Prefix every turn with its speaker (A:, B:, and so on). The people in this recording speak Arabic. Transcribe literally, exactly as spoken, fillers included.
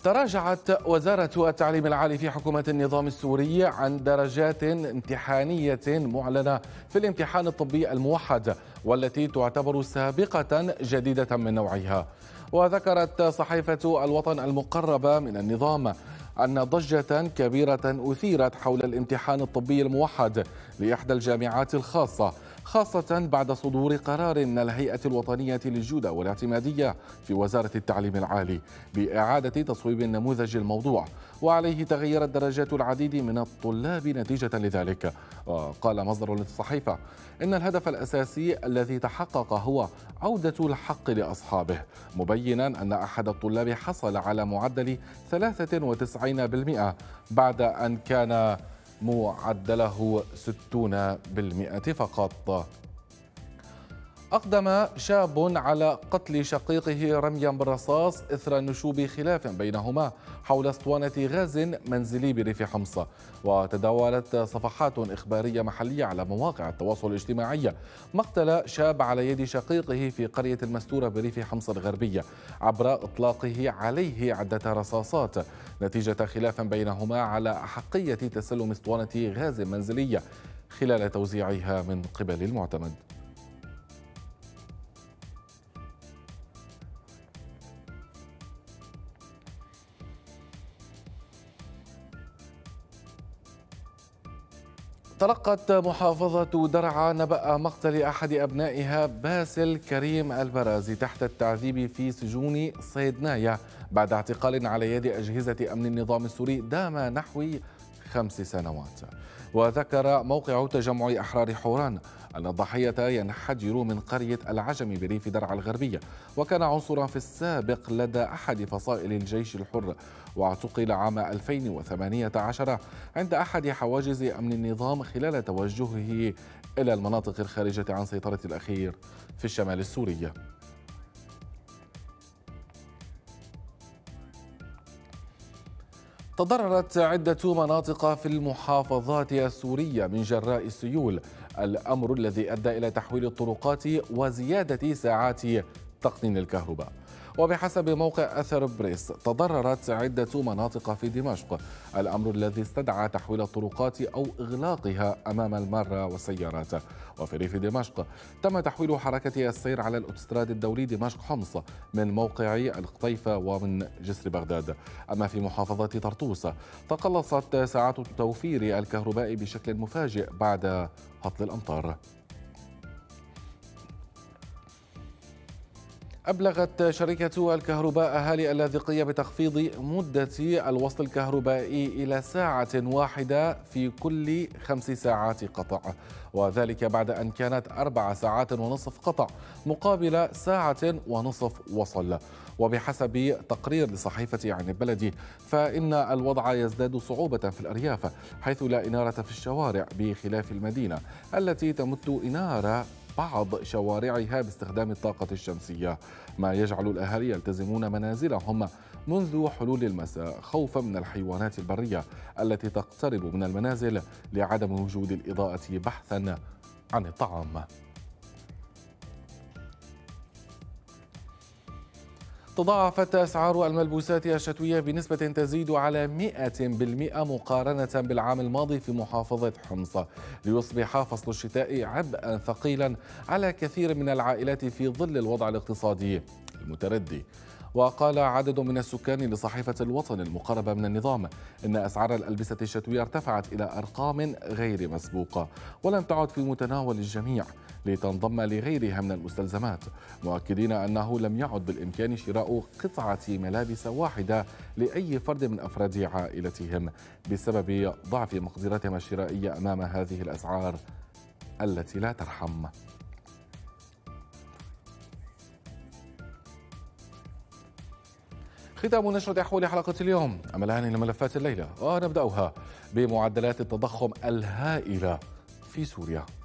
A: تراجعت وزارة التعليم العالي في حكومة النظام السوري عن درجات امتحانية معلنة في الامتحان الطبي الموحد، والتي تعتبر سابقة جديدة من نوعها. وذكرت صحيفة الوطن المقربة من النظام أن ضجة كبيرة أثيرت حول الامتحان الطبي الموحد لإحدى الجامعات الخاصة، خاصة بعد صدور قرار من الهيئة الوطنية للجودة والاعتمادية في وزارة التعليم العالي بإعادة تصويب النموذج الموضوع، وعليه تغيرت درجات العديد من الطلاب نتيجة لذلك. وقال مصدر للصحيفة إن الهدف الأساسي الذي تحقق هو عودة الحق لأصحابه، مبينا أن أحد الطلاب حصل على معدل ثلاثة وتسعين بالمئة بعد أن كان معدله ستون بالمئة فقط. أقدم شاب على قتل شقيقه رميا بالرصاص إثر نشوب خلاف بينهما حول اسطوانة غاز منزلي بريف حمص. وتداولت صفحات إخبارية محلية على مواقع التواصل الاجتماعي مقتل شاب على يد شقيقه في قرية المستورة بريف حمص الغربية عبر إطلاقه عليه عدة رصاصات نتيجة خلاف بينهما على أحقية تسلم اسطوانة غاز منزلية خلال توزيعها من قبل المعتمد. تلقت محافظة درعا نبأ مقتل أحد أبنائها باسل كريم البرازي تحت التعذيب في سجون صيدنايا بعد اعتقال على يد أجهزة أمن النظام السوري دام نحو خمس سنوات. وذكر موقع تجمع أحرار حوران أن الضحية ينحدر من قرية العجم بريف درعا الغربية، وكان عنصرا في السابق لدى أحد فصائل الجيش الحر، واعتقل عام ألفين وثمانية عشر عند أحد حواجز أمن النظام خلال توجهه إلى المناطق الخارجة عن سيطرة الأخير في الشمال السوري. تضررت عدة مناطق في المحافظات السورية من جراء السيول، الأمر الذي أدى إلى تحويل الطرقات وزيادة ساعات تقنين الكهرباء. وبحسب موقع أثر بريس تضررت عدة مناطق في دمشق، الأمر الذي استدعى تحويل الطرقات أو إغلاقها أمام المارة والسيارات. وفي ريف دمشق تم تحويل حركة السير على الأوتوستراد الدولي دمشق حمص من موقع القطيفة ومن جسر بغداد. أما في محافظة طرطوس تقلصت ساعات توفير الكهرباء بشكل مفاجئ بعد هطل الأمطار. أبلغت شركة الكهرباء أهالي اللاذقية بتخفيض مدة الوصل الكهربائي إلى ساعة واحدة في كل خمس ساعات قطع، وذلك بعد أن كانت أربع ساعات ونصف قطع مقابل ساعة ونصف وصل. وبحسب تقرير لصحيفة عن البلد فإن الوضع يزداد صعوبة في الأرياف، حيث لا إنارة في الشوارع بخلاف المدينة التي تمت إنارة بعض شوارعها باستخدام الطاقة الشمسية، ما يجعل الأهالي يلتزمون منازلهم منذ حلول المساء خوفا من الحيوانات البرية التي تقترب من المنازل لعدم وجود الإضاءة بحثا عن الطعام. تضاعفت أسعار الملبوسات الشتوية بنسبة تزيد على مئة بالمئة مقارنة بالعام الماضي في محافظة حمص، ليصبح فصل الشتاء عبئا ثقيلا على كثير من العائلات في ظل الوضع الاقتصادي المتردي. وقال عدد من السكان لصحيفة الوطن المقربة من النظام إن أسعار الألبسة الشتوية ارتفعت إلى أرقام غير مسبوقة ولم تعد في متناول الجميع لتنضم لغيرها من المستلزمات، مؤكدين أنه لم يعد بالإمكان شراء قطعة ملابس واحدة لأي فرد من أفراد عائلتهم بسبب ضعف مقدرتهم الشرائية أمام هذه الأسعار التي لا ترحم. ختام نشرة أحوال حلقة اليوم. أما الآن لملفات الليلة، ونبدأها بمعدلات التضخم الهائلة في سوريا.